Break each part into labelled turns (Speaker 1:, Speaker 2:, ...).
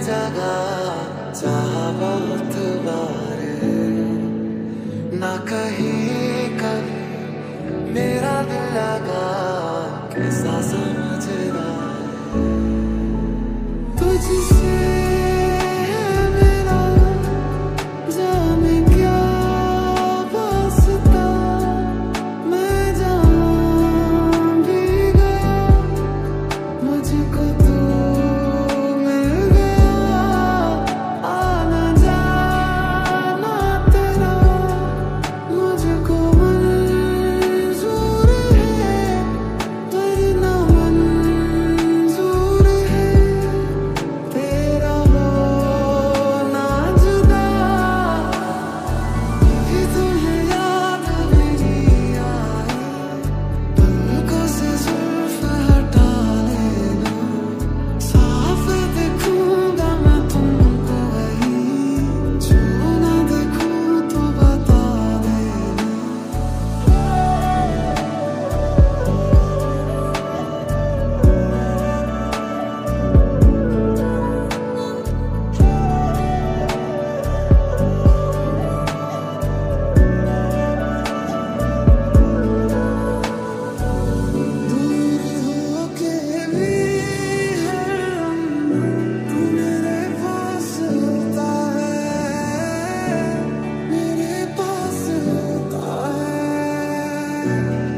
Speaker 1: जगह चाहा बहुत बार, ना कहीं कभी मेरा दिल लगा, कैसा समझ रहा है तुझसे मेरा, जाने क्या वास्ता, मैं जान भी गया, मुझको तू मिल गया, आना जाना तेरा मुझको मंजूर है, वरना मंजूर है तेरा होना जुदा, कि तुम्हें याद भी नहीं आई, पलकों से जुल्फ हटा लेना, साफ देखूंगा मैं तुमको वहीं, जो ना देखूं तो बता देना। दूर होके भी हरदम तू मेरे पास होता है, मेरे पास होता है।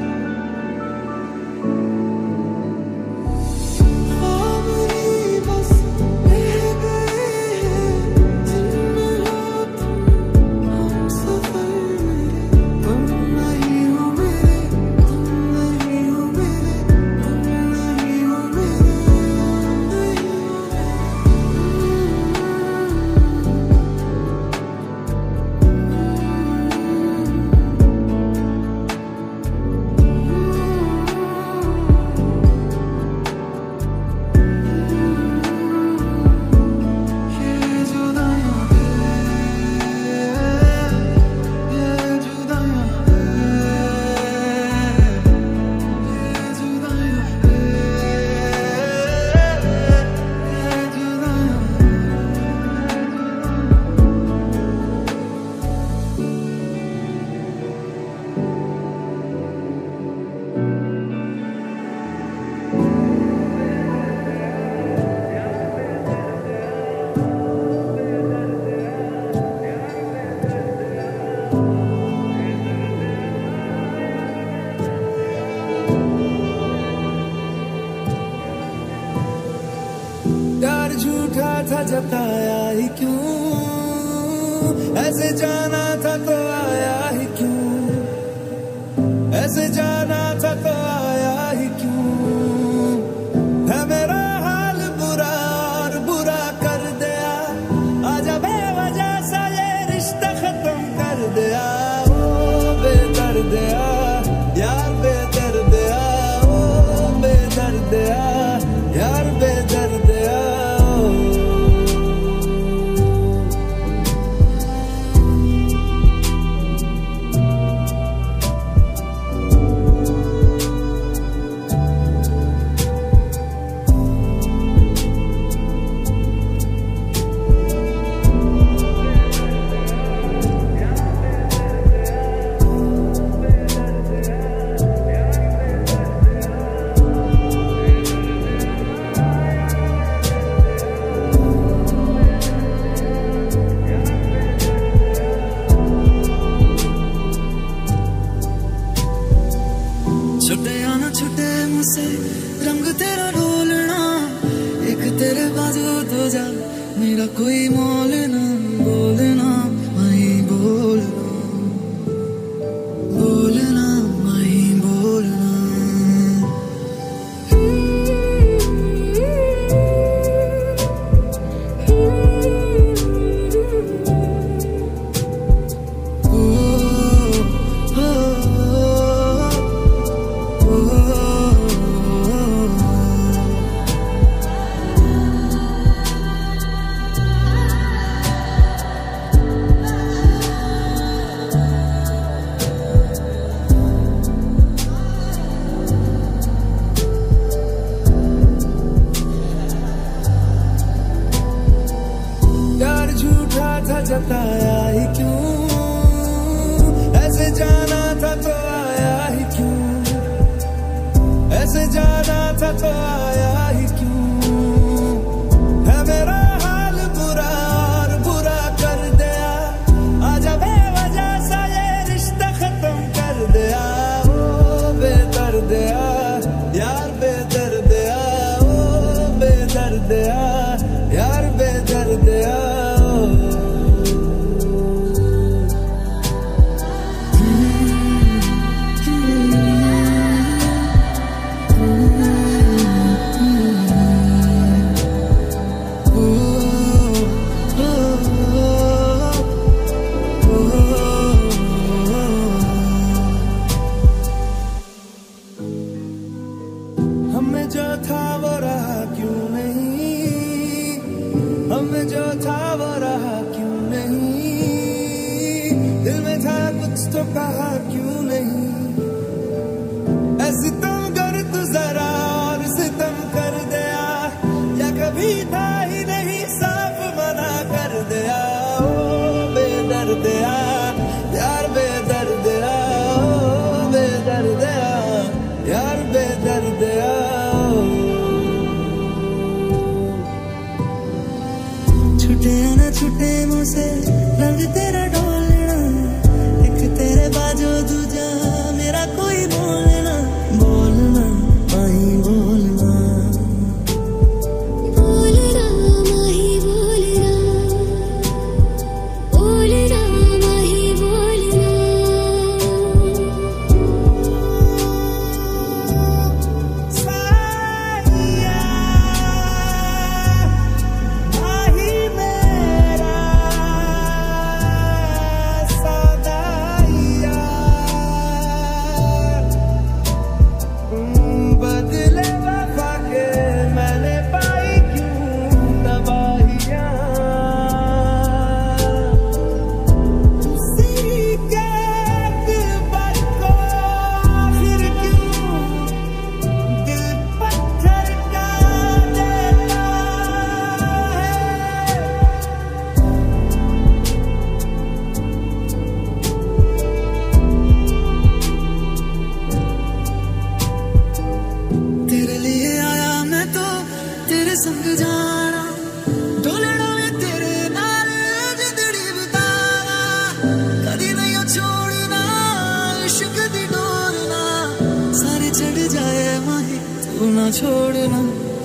Speaker 1: ख्वाब ही बस रह गए हैं, जिनमें हो तुम हमसफर मेरे, तुम नहीं हो मेरे, तुम नहीं हो मेरे, तुम नहीं हो मेरे, नहीं हो ये जुदाइयां ये जुदाइयां ये जुदाइयां ये जुदाइयां। प्यार झूठा था जताया ही क्यों, ऐसे जाना था तो आया ही क्यों, ऐसे जाना था तो आया ही क्यों, है मेरा हाल बुरा और बुरा कर दिया, आजा बेवजह सा ये रिश्ता खत्म कर दिया, ओ बेदर्दिया यार बेदर्दिया, ओ बेदर्दिया यार बेदर्दिया। छुटे या ना छुटे मुझसे रंग तेरा ढोलना, एक तेरे बाजू तो जा मेरा कोई मोल ना, बोलना वहीं बोलना, बोलना वहीं बोलना। था जताया ही क्यों, ऐसे जाना था तो आया ही क्यों, ऐसे जाना था तो आया ही क्यों। है मेरा हाल बुरा और बुरा कर दिया, आजा बेवजह सा ये रिश्ता खत्म कर दिया। ओ बेदर्दिया यार बेदर्दिया, ओ बेदर्दिया यार बेदर्दिया। हमें जो था वो रहा क्यों नहीं, हमें जो था वो रहा क्यों नहीं, दिल में था कुछ तो कहा क्यों नहीं। ऐसी तुम कर तू जरा और सितम कर दिया, या कभी था ही नहीं साफ मना कर दिया। ओ बेदर्दिया यार बेदर्दिया, ओ बेदर्दिया यार बेदर्दिया। छुटे न छुटे मुझसे रंग तेरा डोलना, एक तेरे बाजू दूजा मेरा कोई बोलना, बोलना माही बोलना,
Speaker 2: बोलना माही बोलना, बोलना माही बोलना।
Speaker 1: साहिया माही मेरा सदाइया, बदले वफा के मैंने पाई क्यों तबाहियां, उसी के दिल को आखिर क्यों दिल पत्थर का देता है। तेरे लिए आया मैं तो तेरे संग जाना, ढोलना में तेरे नाल जिंदड़ी बिताना, कदी नहीं छोड़ना इश्क दी डोरना, सारे चढ़ जाए माही तू ना छोड़ना।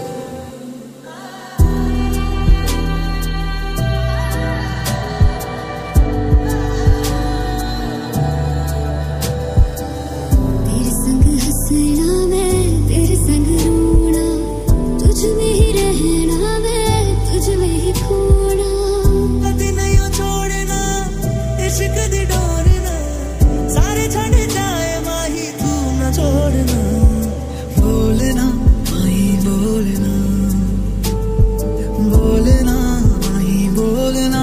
Speaker 2: तेरे संग हंसना मैं तेरे संग रोना, तुझ में ही रहना मैं तुझ में ही खोना।
Speaker 1: कदी नहीं छोड़ना इश्क दी डोरना, सारे छड़ जाए माही तू ना छोड़ना। बोलना माही बोलना, बोलना माही बोलना।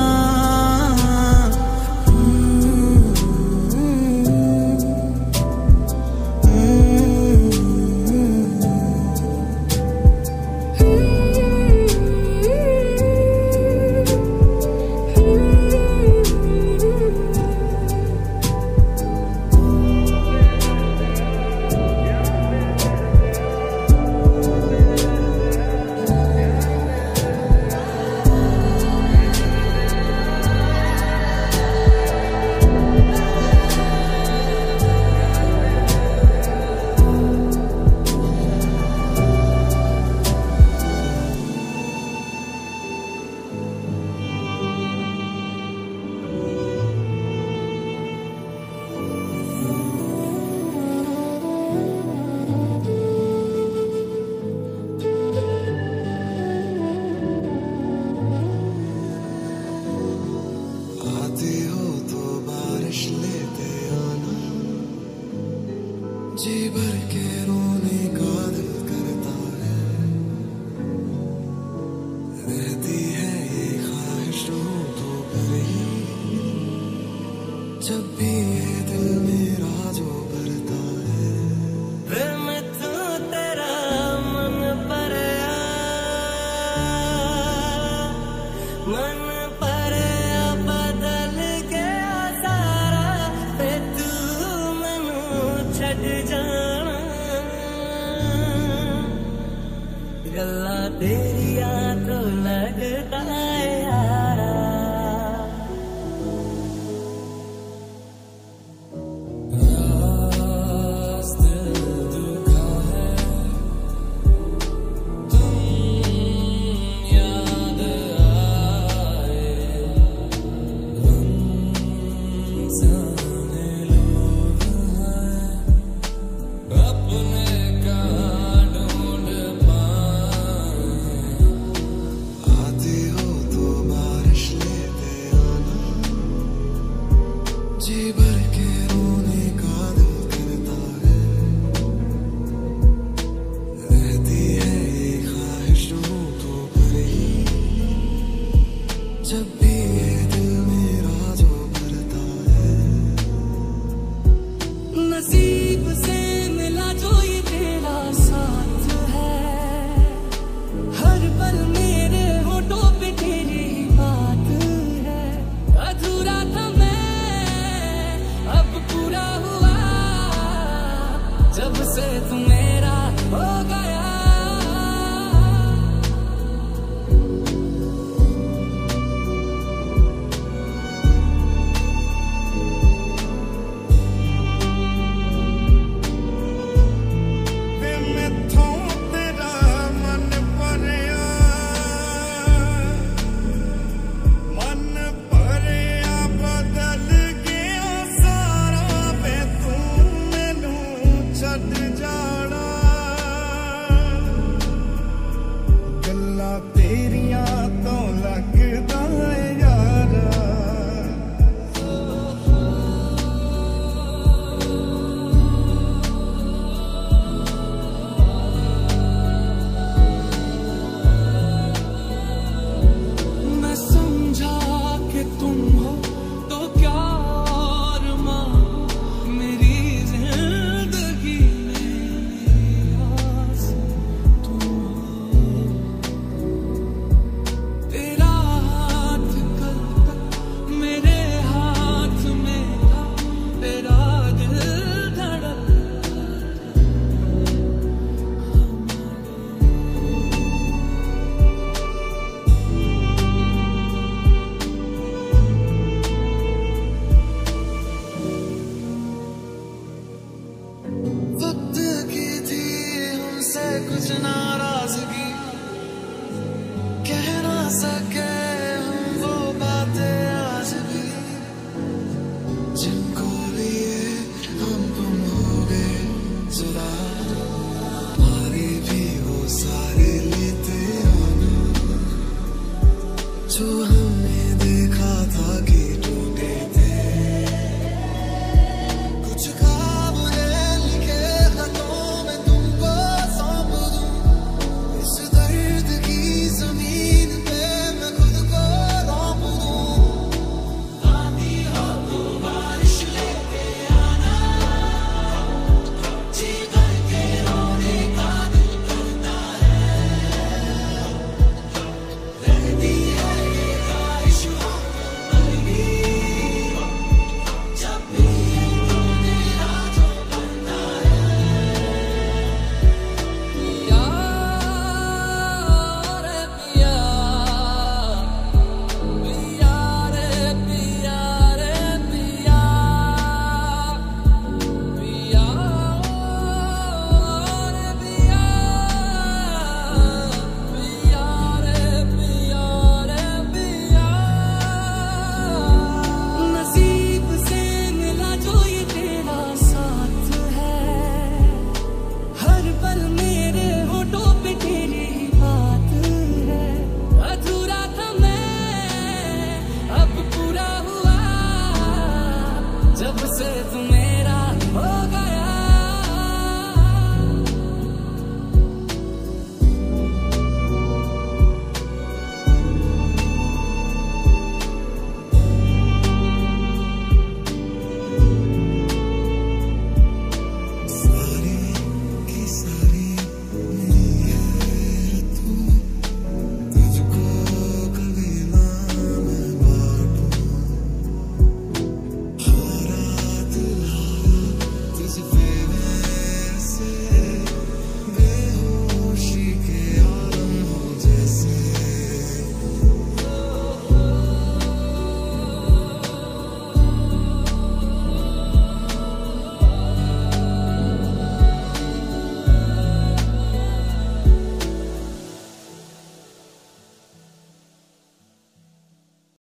Speaker 1: आते हो तो बारिश लेते आना, जी भर के रोने का दिल करता है, रहती है ये ख्वाहिश तो कर ही, जब भी ये दिल मेरा जो भरता है। फिर मैं तो तेरा मन पर मन पर तेरी याद तो लगता है यारा। नसीब से मिला जो ये तेरा साथ है, हर पल मेरे होठों पे तेरी बात है। अधूरा था मैं अब पूरा हुआ, जब से तू मेरा हो गया। तेरिया तो लगता है यारा, मैं समझा कि तुम हो तो क्या और माँ मेरी जिंदगी में आस तुम हो। तेरा हाथ कल तक मेरे हाथ में था, तेरा दिल धड़कता वक्त की थी हमसे कुछ नाराजगी, कह ना सके हम वो बातें आज भी, जिनको लिए हम गुम हो गए जुदा। हमारे भी वो सारे लेते आना जो हम